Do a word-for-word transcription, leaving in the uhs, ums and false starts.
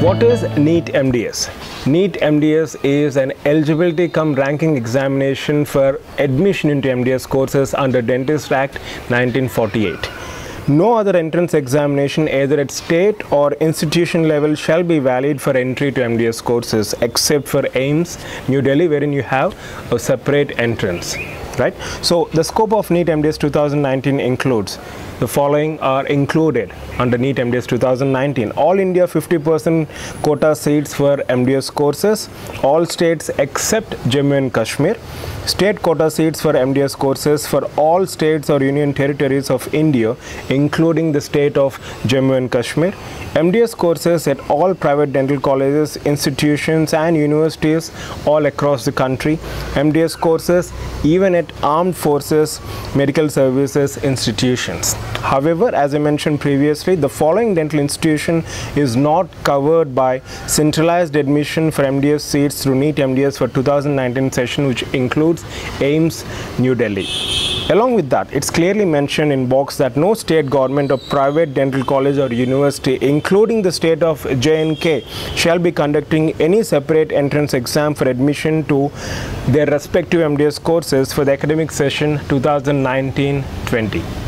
What is NEET M D S? NEET M D S is an eligibility cum ranking examination for admission into M D S courses under Dentist Act nineteen forty-eight. No other entrance examination either at state or institution level shall be valid for entry to M D S courses except for AIIMS, New Delhi, wherein you have a separate entrance. Right? So the scope of NEET M D S two thousand nineteen includes the following are included under NEET M D S two thousand nineteen. All India fifty percent quota seats for M D S courses, all states except Jammu and Kashmir. State quota seats for M D S courses for all states or union territories of India, including the state of Jammu and Kashmir. M D S courses at all private dental colleges, institutions and universities all across the country. M D S courses even at armed forces, medical services institutions. However, as I mentioned previously, the following dental institution is not covered by centralized admission for M D S seats through NEET M D S for two thousand nineteen session, which includes AIIMS, New Delhi. Along with that, it's clearly mentioned in box that no state government or private dental college or university, including the state of J and K, shall be conducting any separate entrance exam for admission to their respective M D S courses for the academic session two thousand nineteen twenty.